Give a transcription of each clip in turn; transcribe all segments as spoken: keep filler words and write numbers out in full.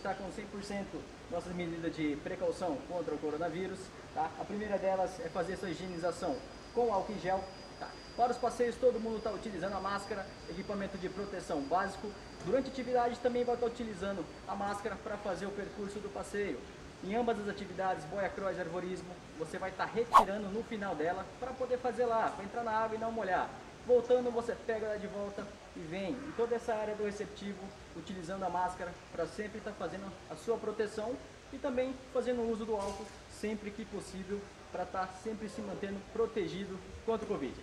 está com cem por cento nossas medidas de precaução contra o coronavírus. Tá? A primeira delas é fazer essa higienização com álcool em gel. Tá? Para os passeios, todo mundo está utilizando a máscara, equipamento de proteção básico. Durante a atividade também vai estar utilizando a máscara para fazer o percurso do passeio. Em ambas as atividades, boia cross e arvorismo, você vai estar retirando no final dela para poder fazer lá, para entrar na água e não molhar. Voltando, você pega ela de volta e vem. Em toda essa área do receptivo, utilizando a máscara para sempre estar fazendo a sua proteção e também fazendo uso do álcool sempre que possível para estar sempre se mantendo protegido contra o Covid.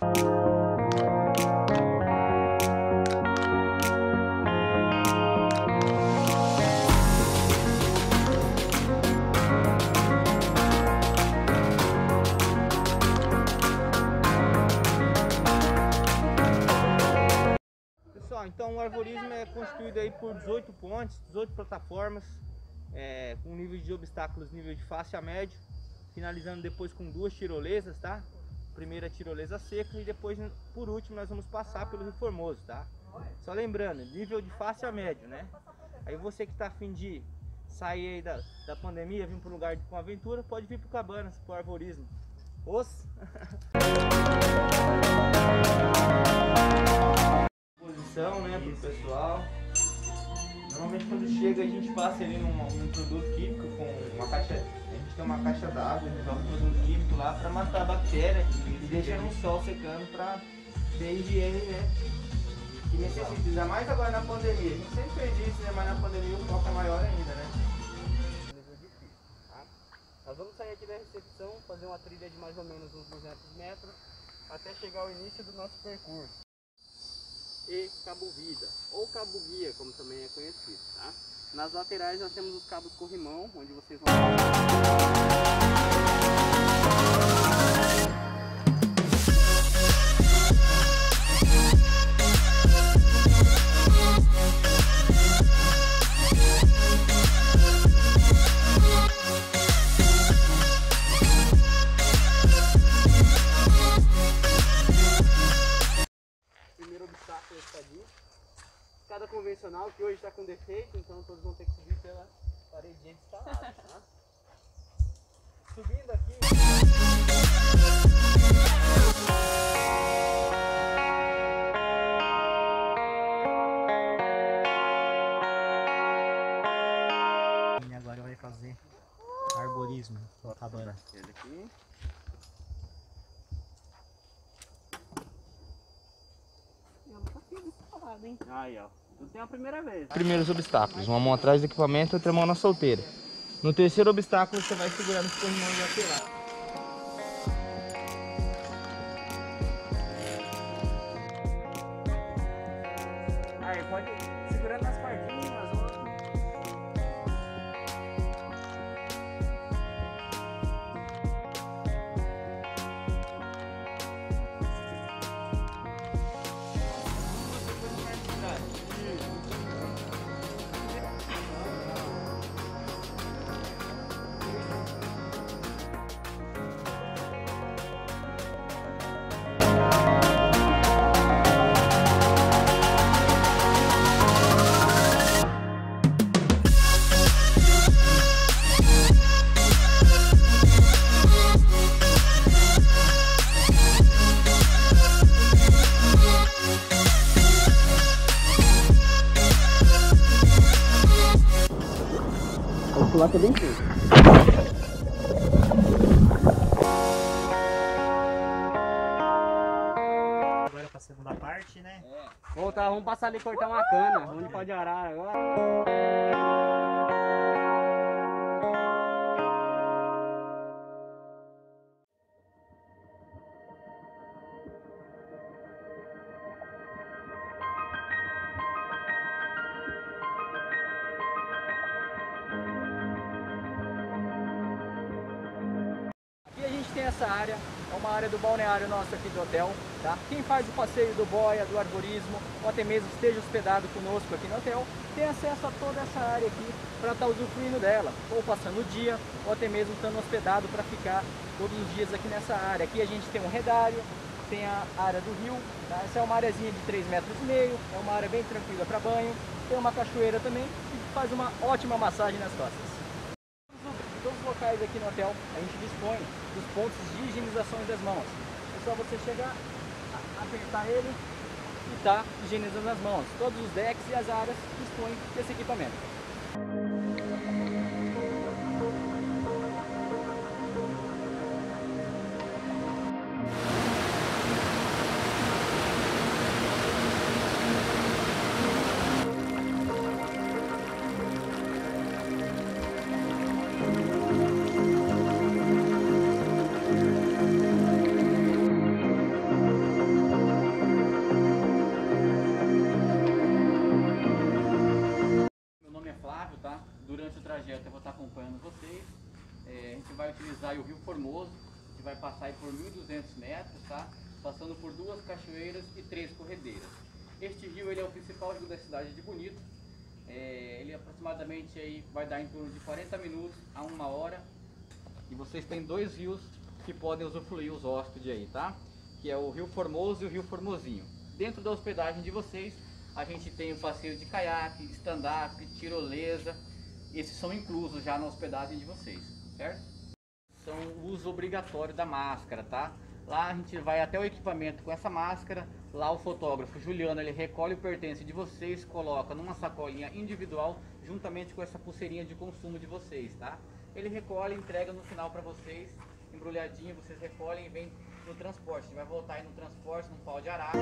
Então o arvorismo é constituído aí por dezoito pontes, dezoito plataformas, é, com nível de obstáculos nível de fácil a médio, finalizando depois com duas tirolesas, tá? Primeira tirolesa seca e depois, por último, nós vamos passar pelo Rio Formoso, tá? Só lembrando, nível de fácil a médio, né? Aí você que está a fim de sair aí da, da pandemia, vir para um lugar com aventura, pode vir para o Cabanas, para o arvorismo. Os... Posição, né, pro pessoal. Normalmente quando chega a gente passa ali num, num produto químico com uma caixa, a gente tem uma caixa d'água, a gente joga um produto químico lá para matar a bactéria e deixa no sol secando para ter higiene, né, que necessita, ainda mais agora na pandemia. A gente sempre fez isso, né, mas na pandemia o foco é maior ainda, né. Tá? Nós vamos sair aqui da recepção, fazer uma trilha de mais ou menos uns duzentos metros até chegar ao início do nosso percurso. E cabo vida, ou cabo guia, como também é conhecido, tá? Nas laterais nós temos os cabos corrimão, onde vocês vão... Escada convencional que hoje está com defeito, então todos vão ter que subir pela paredinha de escalada, tá? Subindo aqui... E agora vai fazer arborismo, cabana. Ele aqui. Aí, ó. Tudo tem a primeira vez. Primeiros obstáculos, uma mão atrás do equipamento e outra mão na solteira. No terceiro obstáculo você vai segurando os corrimões laterais. Aí, pode ir segurando nas partinhas, nas outras. Lá tá bem feito. Agora pra segunda parte, né? É. Voltar, vamos passar ali e cortar uma cana, onde pode arar agora. Tem essa área, é uma área do balneário nosso aqui do hotel, tá? Quem faz o passeio do boia, do arborismo, ou até mesmo esteja hospedado conosco aqui no hotel, tem acesso a toda essa área aqui para estar usufruindo dela, ou passando o dia, ou até mesmo estando hospedado para ficar todos os dias aqui nessa área. Aqui a gente tem um redário, tem a área do rio, tá? Essa é uma areazinha de três metros e meio, é uma área bem tranquila para banho, tem uma cachoeira também, faz uma ótima massagem nas costas. Em todos os locais aqui no hotel, a gente dispõe dos pontos de higienizações das mãos. É só você chegar, apertar ele e tá higienizando as mãos. Todos os decks e as áreas dispõem desse equipamento. Tá? Durante o trajeto eu vou estar acompanhando vocês. É, a gente vai utilizar o Rio Formoso, a gente vai passar aí por mil e duzentos metros, tá? Passando por duas cachoeiras e três corredeiras. Este rio ele é o principal rio da cidade de Bonito. É, ele aproximadamente aí vai dar em torno de quarenta minutos a uma hora. E vocês têm dois rios que podem usufruir os hóspedes aí, tá? Que é o Rio Formoso e o Rio Formosinho. Dentro da hospedagem de vocês, a gente tem o passeio de caiaque, stand-up, tirolesa. Esses são inclusos já na hospedagem de vocês, certo? São o uso obrigatório da máscara, tá? Lá a gente vai até o equipamento com essa máscara. Lá o fotógrafo Juliano, ele recolhe o pertence de vocês, coloca numa sacolinha individual, juntamente com essa pulseirinha de consumo de vocês, tá? Ele recolhe e entrega no final para vocês, embrulhadinho, vocês recolhem e vem no transporte. A gente vai voltar aí no transporte, num pau de arara.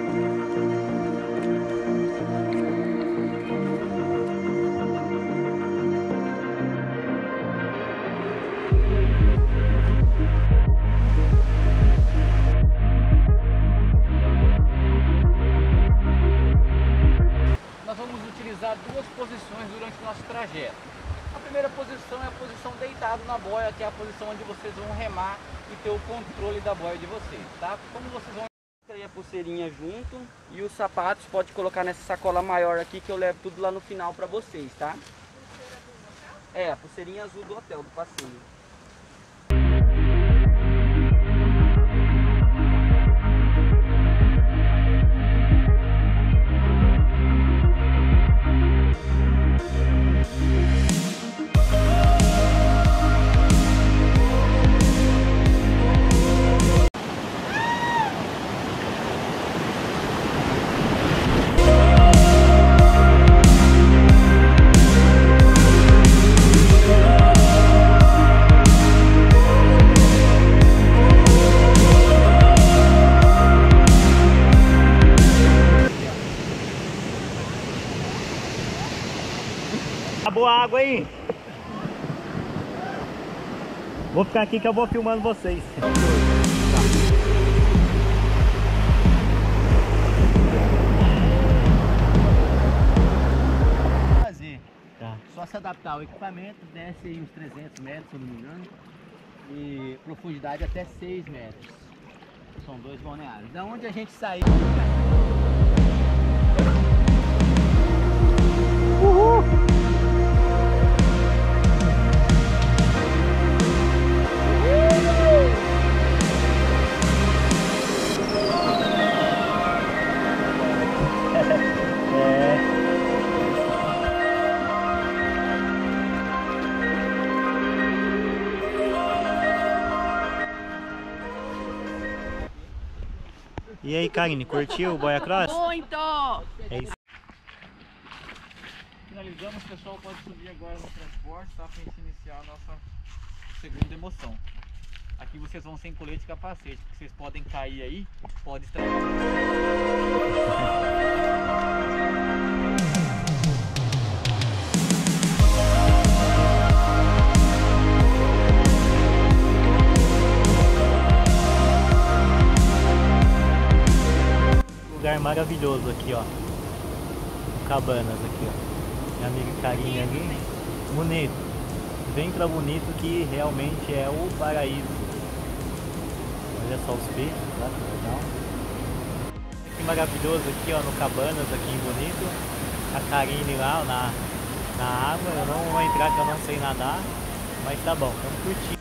Nós vamos utilizar duas posições durante o nosso trajeto. A primeira posição é a posição deitado na boia, que é a posição onde vocês vão remar e ter o controle da boia de vocês, tá? Como vocês vão ter a pulseirinha junto e os sapatos pode colocar nessa sacola maior aqui que eu levo tudo lá no final para vocês, tá? É, a pulseirinha azul do hotel, do passeio. Acabou a água aí. Vou ficar aqui que eu vou filmando vocês. Fazer. Tá. Só se adaptar ao equipamento, desce aí uns trezentos metros, se eu não me engano. E profundidade até seis metros. São dois balneários. Da onde a gente saiu. Uhul! E aí, Karine, curtiu o Boia Cross? Muito! É isso. Finalizamos, pessoal, pode subir agora no transporte, tá? Pra gente iniciar a nossa segunda emoção. Aqui vocês vão sem colete e capacete, porque vocês podem cair aí, pode estragar. Lugar maravilhoso aqui, ó. Cabanas aqui, ó. Minha amiga Karine ali. Bonito. Vem pra Bonito que realmente é o paraíso. Olha só os peixes, tá? Que legal. Que maravilhoso aqui, ó, no Cabanas, aqui em Bonito. A Karine lá, ó, na, na água. Eu não vou entrar que eu não sei nadar. Mas tá bom, vamos curtir.